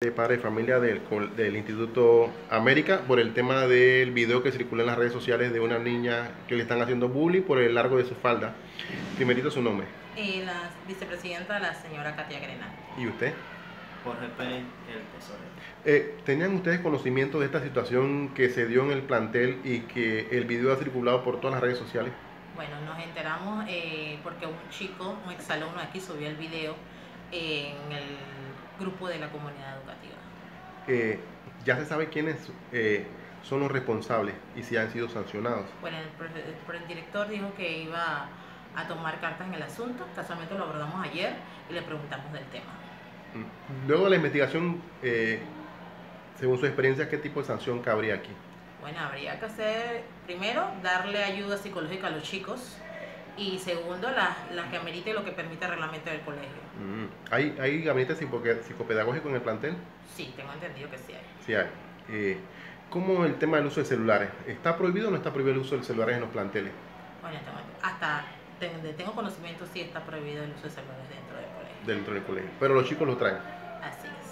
De padre de familia del Instituto América por el tema del video que circula en las redes sociales de una niña que le están haciendo bullying por el largo de su falda. Primerito su nombre. La vicepresidenta, la señora Katia Grenal. ¿Y usted? Jorge Pérez, el tesorero. ¿Tenían ustedes conocimiento de esta situación que se dio en el plantel y que el video ha circulado por todas las redes sociales? Bueno, nos enteramos porque un chico, un exalumno aquí subió el video en el grupo de la comunidad educativa. Ya se sabe quiénes son los responsables y si han sido sancionados. Bueno, el director dijo que iba a tomar cartas en el asunto. Casualmente lo abordamos ayer y le preguntamos del tema. Luego de la investigación, según su experiencia, ¿qué tipo de sanción cabría aquí? Bueno, habría que hacer, primero, darle ayuda psicológica a los chicos y segundo, las que amerite lo que permite el reglamento del colegio. ¿Hay gabinete psicopedagógico en el plantel? Sí, tengo entendido que sí hay. Sí hay. ¿Cómo el tema del uso de celulares? ¿Está prohibido o no está prohibido el uso de celulares en los planteles? Bueno, hasta donde tengo conocimiento sí está prohibido el uso de celulares dentro del colegio. Dentro del colegio. Pero los chicos lo traen. Así es.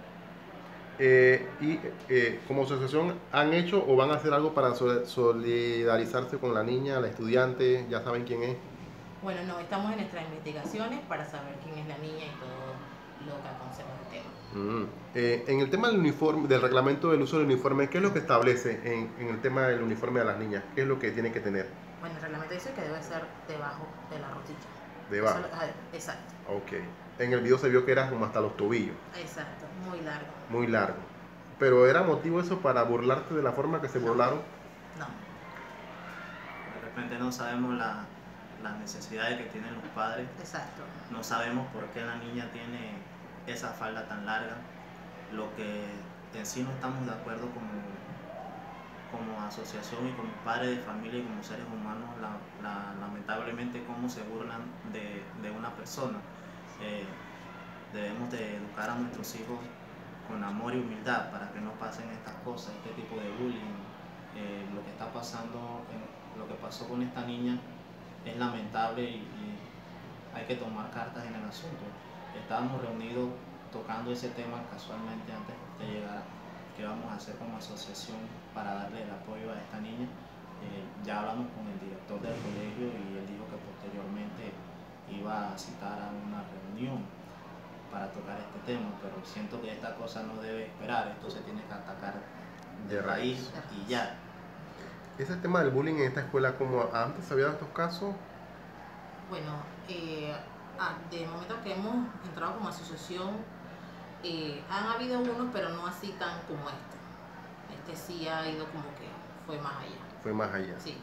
Como asociación, ¿han hecho o van a hacer algo para solidarizarse con la niña, la estudiante? ¿Ya saben quién es? Bueno, no, estamos en nuestras investigaciones para saber quién es la niña y todo lo que aconseja el tema. En el tema del uniforme, del reglamento del uso del uniforme, ¿qué es lo que establece en el tema del uniforme de las niñas? ¿Qué es lo que tiene que tener? Bueno, el reglamento dice que debe ser debajo de la rodilla. Debajo. Exacto. Ok. En el video se vio que era como hasta los tobillos. Exacto, muy largo. Muy largo. ¿Pero era motivo eso para burlarte de la forma que se burlaron? No. De repente no sabemos las necesidades que tienen los padres. Exacto. No sabemos por qué la niña tiene esa falda tan larga. Lo que en sí no estamos de acuerdo como asociación y como padres de familia y como seres humanos, lamentablemente cómo se burlan de una persona. Debemos de educar a nuestros hijos con amor y humildad para que no pasen estas cosas, este tipo de bullying. Lo que está pasando, lo que pasó con esta niña es lamentable y hay que tomar cartas en el asunto. Estábamos reunidos tocando ese tema casualmente antes que usted llegara, qué vamos a hacer como asociación para darle el apoyo a esta niña. Ya hablamos con el director del colegio y él dijo que posteriormente iba a citar a una reunión para tocar este tema, pero siento que esta cosa no debe esperar, esto se tiene que atacar de raíz y ya. Ese tema del bullying en esta escuela, ¿como antes había estos casos? Bueno, de momento que hemos entrado como asociación, han habido unos, pero no así tan como este. Este sí ha ido como que fue más allá. Fue más allá. Sí.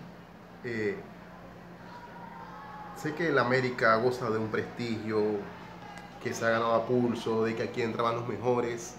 Sé que el América goza de un prestigio, que se ha ganado a pulso, de que aquí entraban los mejores,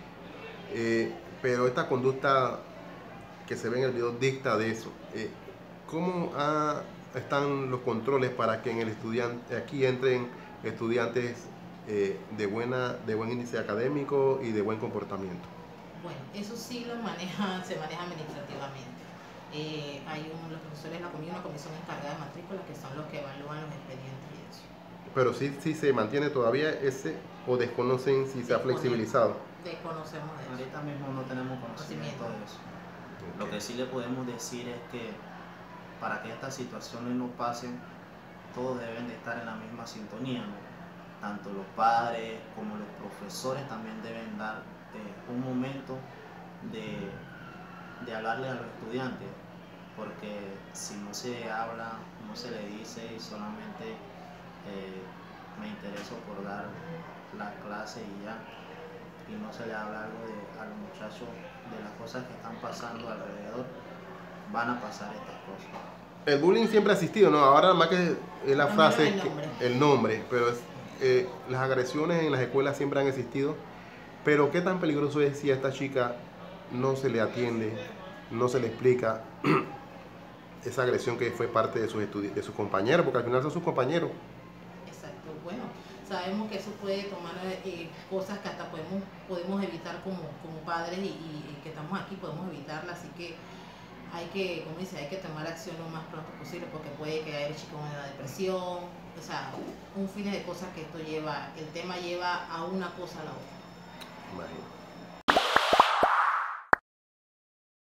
pero esta conducta que se ve en el video dicta de eso. ¿Cómo están los controles para que en el estudiante aquí entren estudiantes de buen índice académico y de buen comportamiento? Bueno, eso sí se maneja administrativamente. Los profesores de la comisión, una comisión encargada de matrícula, que son los que evalúan los expedientes y eso. Pero sí se mantiene todavía ese, o desconocen si se ha flexibilizado. Desconocemos de eso. Ahorita mismo no tenemos conocimiento de eso. Lo que sí le podemos decir es que para que estas situaciones no pasen, todos deben de estar en la misma sintonía, ¿no? Tanto los padres como los profesores también deben dar un momento de hablarle a los estudiantes, porque si no se habla, no se le dice y solamente me intereso por dar la clase y ya, y no se le habla algo a los muchachos de las cosas que están pasando alrededor, van a pasar estas cosas. El bullying siempre ha existido, ¿no? Ahora más que es la frase, el nombre, pero las agresiones en las escuelas siempre han existido. Pero ¿qué tan peligroso es si a esta chica no se le atiende, no se le explica esa agresión que fue parte de sus compañeros? Porque al final son sus compañeros. Exacto, bueno, sabemos que eso puede tomar cosas que hasta podemos evitar como padres y que estamos aquí, podemos evitarlas, así que hay que, como dice, hay que tomar acción lo más pronto posible porque puede caer el chico en una depresión, o sea, un fin de cosas que esto lleva, el tema lleva a una cosa a la otra. Imagínate.